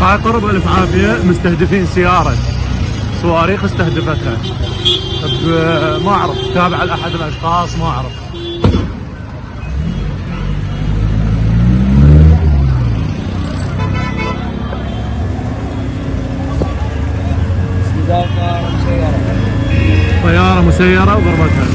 هاي قرب الف عافيه، مستهدفين سياره صواريخ استهدفتها. ما اعرف تابع لاحد الاشخاص، ما اعرف. طياره مسيره وضربتها.